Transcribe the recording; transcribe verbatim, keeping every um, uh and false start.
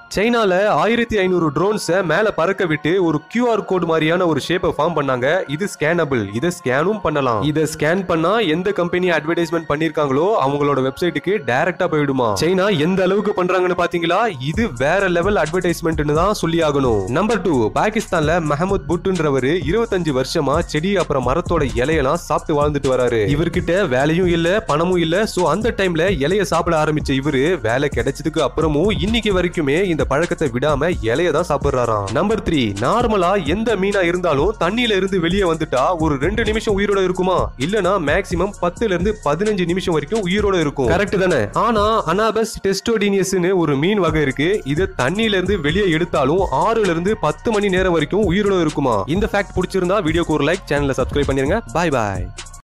சைனால ஆயிரத்தி ஐநூறு ட்ரோன்ஸை மேல பறக்க விட்டு ஒரு கியூஆர் கோட் மாதிரியான ஒரு ஷேப்பை ஃபார்ம் பண்ணாங்க. இது ஸ்கேனபிள், இதை ஸ்கேனும் பண்ணலாம். இதை ஸ்கேன் பண்ணா எந்த கம்பெனி அட்வர்டைஸ்மெண்ட் பண்ணிருக்காங்களோ அவங்களோட வெப்சைட்டுக்கு டைரக்டா போயிடுமா. சைனா எந்த அளவுக்கு பண்றாங்கன்னு பாத்தீங்களா? இது வேற லெவல் அட்வர்டைஸ்மெண்ட்னு தான் சொல்லி ஆகணும். நம்பர் டூ, பாகிஸ்தான்ல மஹமூத் புட்டுன்றவரு இருபத்தஞ்சு வருஷமா செடி அப்புறம் மரத்தோட இலையெல்லாம் சாப்பிட்டு வாழ்ந்துட்டு வராரு. இவர்கிட்ட வேலையும் இல்ல, பணமும் இல்ல. சோ அந்த டைம்ல இலைய சாப்பிட ஆரம்பிச்ச இவரு வேலை கிடைச்சதுக்கு அப்புறமும் இன்னைக்கு வரைக்குமே இந்த பழக்கத்தை விடாம இலைய தான் சாப்பிடுறாராம். நம்பர் த்ரீ, நார்மலா எந்த மீனா இருந்தாலும் தண்ணியில இருந்து வெளியே வந்துட்டா ஒரு ரெண்டு நிமிஷம் உயிரோட இருக்குமா? இல்லனா மேக்ஸிமம் பத்துல இருந்து பதினஞ்சு நிமிஷம் வரைக்கும் உயிரோட இருக்கும். கரெக்ட் தானே? ஆனா அனாபஸ் டெஸ்டோடினியஸ்னு ஒரு மீன் வகை இருக்கு. இது தண்ணியில இருந்து வெளியே எடுத்தாலும் ஆறுல இருந்து பத்து மணி நேரம் வரைக்கும் உயிரோட இருக்குமா. இந்த ஃபேக்ட் பிடிச்சிருந்தா வீடியோக்கு ஒரு லைக், சேனலை சப்ஸ்கிரைப் பண்ணிருங்க. பாய் பாய்.